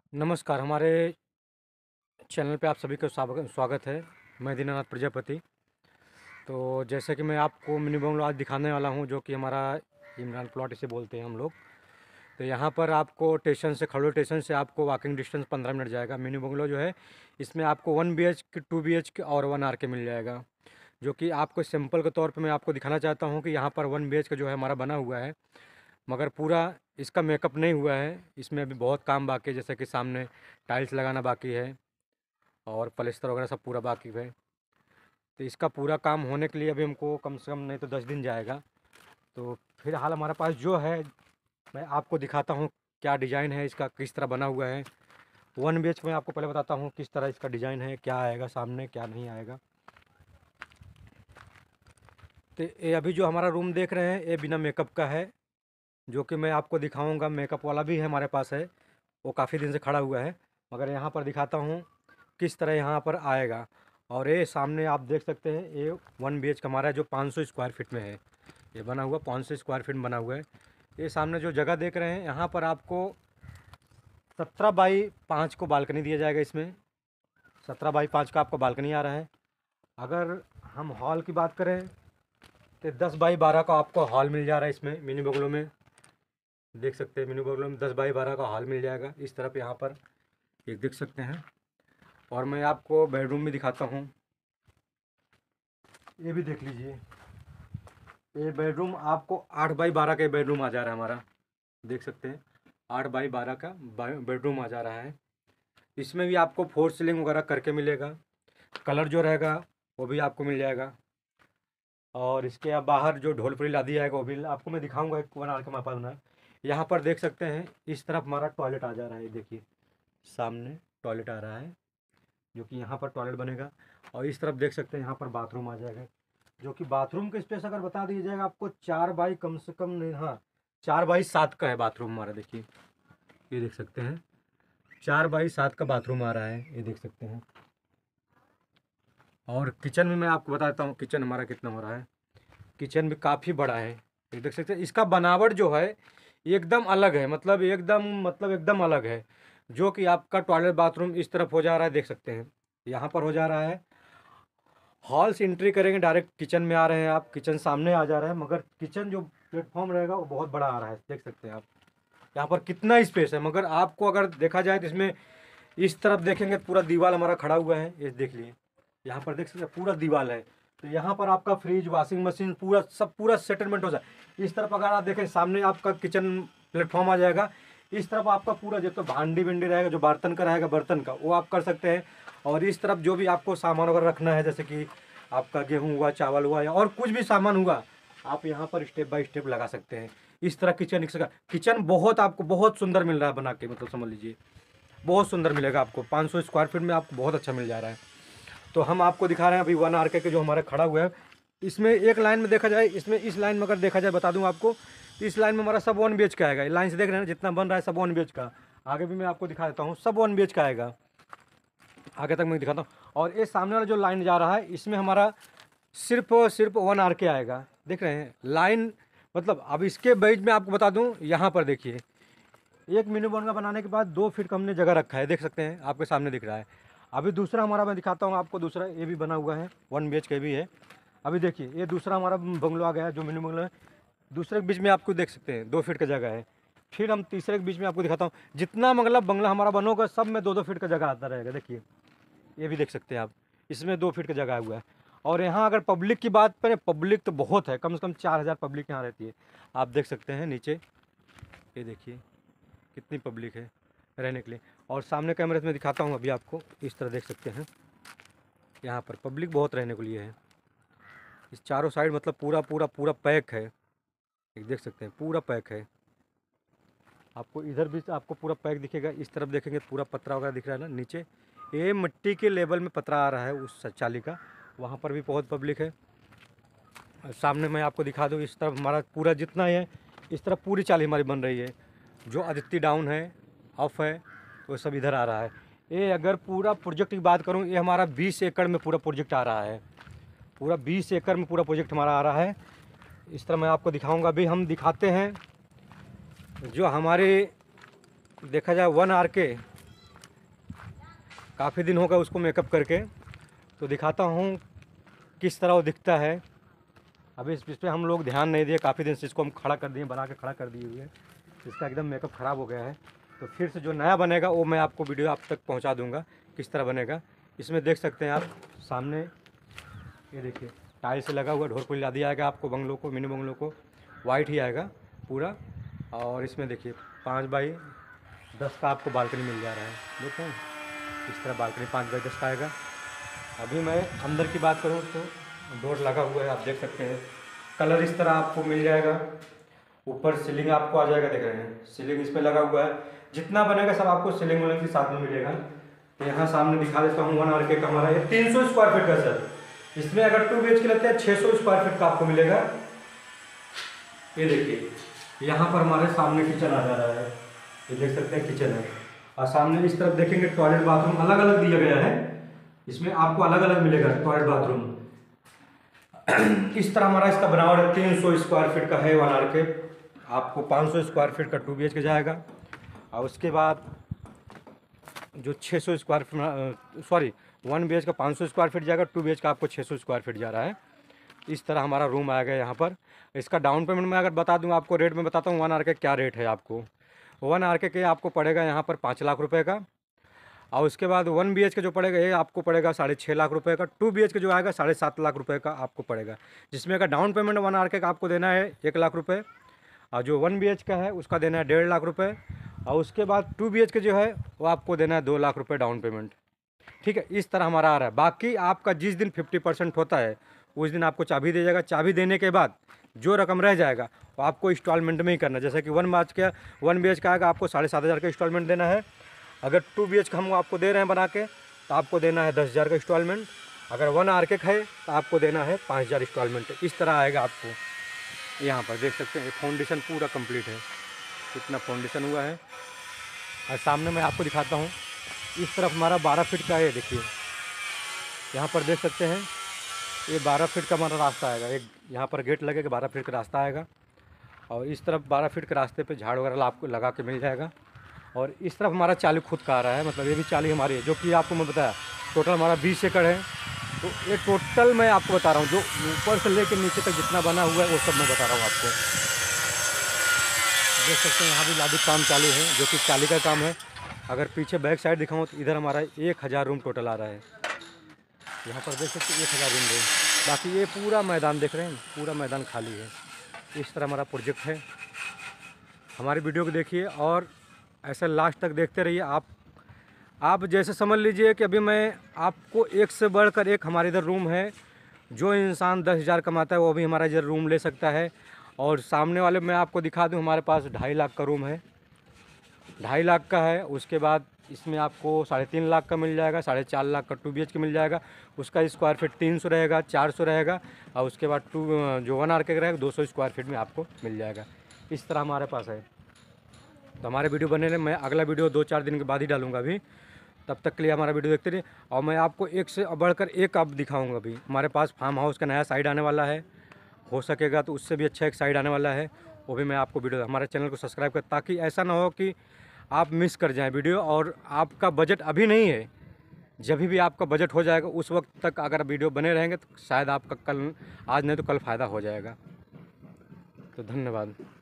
नमस्कार, हमारे चैनल पे आप सभी का स्वागत है। मैं दीनानाथ प्रजापति। तो जैसे कि मैं आपको मिनी बंगलो आज दिखाने वाला हूँ, जो कि हमारा इमरान प्लॉट इसे बोलते हैं हम लोग। तो यहाँ पर आपको स्टेशन से, खड़ोल स्टेशन से आपको वॉकिंग डिस्टेंस 15 मिनट जाएगा। मिनी बंगलो जो है, इसमें आपको 1 BHK, 2 BHK और 1 RK मिल जाएगा। जो कि आपको सिंपल के तौर पे मैं आपको दिखाना चाहता हूँ कि यहाँ पर 1 BHK जो है हमारा बना हुआ है, मगर पूरा इसका मेकअप नहीं हुआ है। इसमें अभी बहुत काम बाकी है, जैसे कि सामने टाइल्स लगाना बाकी है और प्लास्टर वगैरह सब पूरा बाकी है। तो इसका पूरा काम होने के लिए अभी हमको कम से कम नहीं तो 10 दिन जाएगा। तो फिलहाल हमारे पास जो है, मैं आपको दिखाता हूँ क्या डिज़ाइन है इसका, किस तरह बना हुआ है। 1 BHK में आपको पहले बताता हूँ किस तरह इसका डिज़ाइन है, क्या आएगा सामने, क्या नहीं आएगा। तो ये अभी जो हमारा रूम देख रहे हैं, ये बिना मेकअप का है, जो कि मैं आपको दिखाऊंगा। मेकअप वाला भी है हमारे पास है, वो काफ़ी दिन से खड़ा हुआ है, मगर यहाँ पर दिखाता हूँ किस तरह यहाँ पर आएगा। और ये सामने आप देख सकते हैं, ये 1 BHK हमारा है, जो 500 स्क्वायर फीट में है। ये बना हुआ 500 स्क्वायर फीट बना हुआ है। ये सामने जो जगह देख रहे हैं, यहाँ पर आपको 17x5 को बालकनी दिया जाएगा। इसमें 17x5 का आपको बालकनी आ रहा है। अगर हम हॉल की बात करें तो 10x12 का आपको हॉल मिल जा रहा है इसमें, मिनी बंगलो में। देख सकते हैं मिनी बंगलो में 10x12 का हॉल मिल जाएगा। इस तरफ यहाँ पर एक देख सकते हैं। और मैं आपको बेडरूम भी दिखाता हूँ, ये भी देख लीजिए। ये बेडरूम आपको 8x12 का बेडरूम आ जा रहा है हमारा, देख सकते हैं। 8x12 का बेडरूम आ जा रहा है। इसमें भी आपको फोर सीलिंग वगैरह करके मिलेगा। कलर जो रहेगा वो भी आपको मिल जाएगा। और इसके अब बाहर जो ढोलपुरी ला दिया जाएगा वो भी आपको मैं दिखाऊंगा, एक बना के हमारे पास बना है। यहाँ पर देख सकते हैं, इस तरफ हमारा टॉयलेट आ जा रहा है। देखिए सामने टॉयलेट आ रहा है, जो कि यहाँ पर टॉयलेट बनेगा। और इस तरफ देख सकते हैं, यहाँ पर बाथरूम आ जाएगा, जो कि बाथरूम का स्पेस अगर बता दिया जाएगा आपको 4 बाई कम से कम नहीं, हाँ 4x7 का है बाथरूम हमारा। देखिए ये देख सकते हैं, 4x7 का बाथरूम आ रहा है, ये देख सकते हैं। और किचन में मैं आपको बता देता हूँ किचन हमारा कितना हो रहा है। किचन भी काफ़ी बड़ा है, ये देख सकते हैं। इसका बनावट जो है एकदम अलग है, मतलब एकदम अलग है। जो कि आपका टॉयलेट बाथरूम इस तरफ हो जा रहा है, देख सकते हैं यहाँ पर हो जा रहा है। हॉल से एंट्री करेंगे, डायरेक्ट किचन में आ रहे हैं आप, किचन सामने आ जा रहा है। मगर किचन जो प्लेटफॉर्म रहेगा वो बहुत बड़ा आ रहा है, देख सकते हैं आप यहाँ पर कितना स्पेस है। मगर आपको अगर देखा जाए तो इसमें इस तरफ देखेंगे तो पूरा दीवार हमारा खड़ा हुआ है, ये देख लिए। यहाँ पर देख सकते हैं पूरा दीवार है। तो यहाँ पर आपका फ्रिज, वॉशिंग मशीन, पूरा सब पूरा सेटलमेंट हो जाए। इस तरफ अगर आप देखें, सामने आपका किचन प्लेटफॉर्म आ जाएगा। इस तरफ आपका पूरा जो तो भांडी भिंडी रहेगा, जो बर्तन का रहेगा, बर्तन का वो आप कर सकते हैं। और इस तरफ जो भी आपको सामान वगैरह रखना है, जैसे कि आपका गेहूँ हुआ, चावल हुआ, या और कुछ भी सामान हुआ, आप यहाँ पर स्टेप बाय स्टेप लगा सकते हैं। इस तरह किचन, किचन बहुत आपको बहुत सुंदर मिल रहा है बना के, मतलब समझ लीजिए बहुत सुंदर मिलेगा आपको। 500 स्क्वायर फीट में आपको बहुत अच्छा मिल जा रहा है। तो हम आपको दिखा रहे हैं अभी 1 RK के जो हमारा खड़ा हुआ है। इसमें एक लाइन में देखा जाए, इसमें इस लाइन में अगर देखा जाए, बता दूं आपको, तो इस लाइन में हमारा सब 1 BHK आएगा। लाइन से देख रहे हैं जितना बन रहा है, सब 1 BHK का। आगे भी मैं आपको दिखा देता हूँ, सब 1 BHK आएगा। आगे तक मैं दिखाता हूँ। और ये सामने वाला जो लाइन जा रहा है, इसमें हमारा सिर्फ और सिर्फ 1 RK आएगा। देख रहे हैं लाइन, मतलब अब इसके बीच में आपको बता दूं, यहाँ पर देखिए, एक मिनी बंगला बनाने के बाद 2 फीट का हमने जगह रखा है, देख सकते हैं, आपके सामने दिख रहा है। अभी दूसरा हमारा मैं दिखाता हूँ आपको, दूसरा ये भी बना हुआ है, 1 BHK भी है। अभी देखिए ये दूसरा हमारा बंगलो आ गया है, जो मिनी बंगलो है। दूसरे के बीच में आपको देख सकते हैं 2 फीट का जगह है। फिर हम तीसरे के बीच में आपको दिखाता हूँ, जितना मतलब बंगला हमारा बनोगा सब में 2-2 फीट का जगह आता रहेगा। देखिए ये भी देख सकते हैं आप, इसमें 2 फीट का जगह हुआ है। और यहाँ अगर पब्लिक की बात करें, पब्लिक तो बहुत है, कम से कम 4000 पब्लिक यहाँ रहती है। आप देख सकते हैं नीचे, ये देखिए कितनी पब्लिक है रहने के लिए। और सामने कैमरे में दिखाता हूँ अभी आपको, इस तरह देख सकते हैं, यहाँ पर पब्लिक बहुत रहने के लिए है। इस चारों साइड मतलब पूरा पूरा पूरा पैक है, एक देख सकते हैं पूरा पैक है। आपको इधर भी आपको पूरा पैक दिखेगा। इस तरफ देखेंगे पूरा पतरा वगैरह दिख रहा है ना नीचे, ये मिट्टी के लेवल में पतरा आ रहा है उस चाली का, वहाँ पर भी बहुत पब्लिक है। और सामने मैं आपको दिखा दूँ, इस तरफ हमारा पूरा जितना है, इस तरफ पूरी चाली हमारी बन रही है। जो आदित्य डाउन है, ऑफ है, वो सब इधर आ रहा है। ये अगर पूरा प्रोजेक्ट की बात करूँ, ये हमारा 20 एकड़ में पूरा प्रोजेक्ट आ रहा है। पूरा 20 एकड़ में पूरा प्रोजेक्ट हमारा आ रहा है। इस तरह मैं आपको दिखाऊंगा। अभी हम दिखाते हैं जो हमारे, देखा जाए 1 RK काफ़ी दिन हो गए उसको मेकअप करके, तो दिखाता हूँ किस तरह वो दिखता है। अभी इस पर हम लोग ध्यान नहीं दिए, काफ़ी दिन से इसको हम खड़ा कर दिए, बना के खड़ा कर दिए हुए। इसका एकदम मेकअप ख़राब हो गया है, तो फिर से जो नया बनेगा वो मैं आपको वीडियो आप तक पहुंचा दूंगा किस तरह बनेगा। इसमें देख सकते हैं आप सामने, ये देखिए टाइल्स लगा हुआ, ढोर पुल दिया आएगा आपको, बंगलों को, मिनी बंगलों को वाइट ही आएगा पूरा। और इसमें देखिए 5x10 का आपको बालकनी मिल जा रहा है, देखते हैं इस तरह बालकनी 5x10 का आएगा। अभी मैं अंदर की बात करूँ तो डोर लगा हुआ है, आप देख सकते हैं। कलर इस तरह आपको मिल जाएगा। ऊपर सीलिंग आपको आ जाएगा, देख रहे हैं सीलिंग इस पर लगा हुआ है। जितना बनेगा सब आपको सीलिंग वालिंग के साथ में मिलेगा। तो यहाँ सामने दिखा देता हूँ 1 RK का हमारा, ये 300 स्क्वायर फीट का सर। इसमें अगर 2 BHK लेते हैं 600 स्क्वायर फीट का आपको मिलेगा। ये देखिए यहाँ पर हमारे सामने किचन आ जा रहा है, ये देख सकते हैं किचन है। और सामने इस तरफ देखेंगे टॉयलेट बाथरूम अलग अलग दिया गया है, इसमें आपको अलग अलग मिलेगा टॉयलेट बाथरूम। इस तरह हमारा इसका बनावट 300 स्क्वायर फीट का है 1 RK। आपको 500 स्क्वायर फीट का 2 BHK जाएगा। और उसके बाद जो 600 स्क्वायर फीट, सॉरी 1 BHK का 500 स्क्वायर फीट जाएगा, 2 BHK का आपको 600 स्क्वायर फीट जा रहा है। इस तरह हमारा रूम आएगा यहाँ पर। इसका डाउन पेमेंट मैं अगर बता दूँ आपको, रेट में बताता हूँ 1 RK क्या रेट है आपको। 1 RK के आपको पड़ेगा यहाँ पर 5 लाख रुपये का। और उसके बाद 1 BHK जो पड़ेगा ये आपको पड़ेगा 6.5 लाख रुपये का। 2 BHK जो आएगा 7.5 लाख रुपये का आपको पड़ेगा, जिसमें अगर डाउन पेमेंट 1 RK का आपको देना है 1 लाख रुपये, और जो 1 BHK का है उसका देना है 1.5 लाख रुपये। और उसके बाद 2 BHK जो है वो आपको देना है 2 लाख रुपये डाउन पेमेंट। ठीक है, इस तरह हमारा आ रहा है। बाकी आपका जिस दिन 50% होता है उस दिन आपको चाबी दे जाएगा। चाबी देने के बाद जो रकम रह जाएगा वो आपको इंस्टॉलमेंट में ही करना है। जैसे कि 1 BHK आएगा आपको 7,500 का इंस्टॉलमेंट देना है। अगर 2 BHK हम आपको दे रहे हैं बना के तो आपको देना है 10,000 का इंस्टॉलमेंट। अगर 1 RK का है तो आपको देना है 5,000 इंस्टॉलमेंट। इस तरह आएगा आपको। यहाँ पर देख सकते हैं फाउंडेशन पूरा कंप्लीट है, इतना फाउंडेशन हुआ है। और सामने मैं आपको दिखाता हूँ, इस तरफ हमारा 12 फीट का है। देखिए यहाँ पर देख सकते हैं ये 12 फीट का हमारा रास्ता आएगा। एक यहाँ पर गेट लगेगा, 12 फीट का रास्ता आएगा। और इस तरफ 12 फीट के रास्ते पे झाड़ वगैरह आपको लगा के मिल जाएगा। और इस तरफ हमारा चाली खुद का आ रहा है, मतलब ये भी चाली हमारी है, जो कि आपको मैं बताया टोटल हमारा 20 एकड़ है। तो ये टोटल मैं आपको बता रहा हूँ, जो ऊपर से लेकर नीचे तक जितना बना हुआ है वो सब मैं बता रहा हूँ आपको। देख सकते हैं यहाँ भी लादी काम चालू है, जो कि चाली का काम है। अगर पीछे बैक साइड दिखाऊँ तो इधर हमारा 1000 रूम टोटल आ रहा है। यहाँ पर देख सकते हैं 1000 रूम है। बाकी ये पूरा मैदान देख रहे हैं, पूरा मैदान खाली है। इस तरह हमारा प्रोजेक्ट है। हमारी वीडियो को देखिए और ऐसे लास्ट तक देखते रहिए। आप जैसे समझ लीजिए कि अभी मैं आपको एक से बढ़कर एक हमारे इधर रूम है। जो इंसान 10,000 कमाता है वो भी हमारा इधर रूम ले सकता है। और सामने वाले मैं आपको दिखा दूं, हमारे पास 2.5 लाख का रूम है, 2.5 लाख का है। उसके बाद इसमें आपको 3.5 लाख का मिल जाएगा, 4.5 लाख का 2 BHK मिल जाएगा। उसका स्क्वायर फीट 300 रहेगा, 400 रहेगा। और उसके बाद जो 1 RK का रहेगा 200 स्क्वायर फीट में आपको मिल जाएगा। इस तरह हमारे पास है। तो हमारे वीडियो बने रहे, मैं अगला वीडियो 2-4 दिन के बाद ही डालूंगा अभी। तब तक के लिए हमारा वीडियो देखते रहिए। और मैं आपको एक से बढ़कर एक अब दिखाऊंगा। अभी हमारे पास फार्म हाउस का नया साइड आने वाला है, हो सकेगा तो उससे भी अच्छा एक साइड आने वाला है, वो भी मैं आपको वीडियो। हमारे चैनल को सब्सक्राइब कर, ताकि ऐसा ना हो कि आप मिस कर जाएं वीडियो। और आपका बजट अभी नहीं है, जब भी आपका बजट हो जाएगा उस वक्त तक अगर वीडियो बने रहेंगे तो शायद आपका कल, आज नहीं तो कल फ़ायदा हो जाएगा। तो धन्यवाद।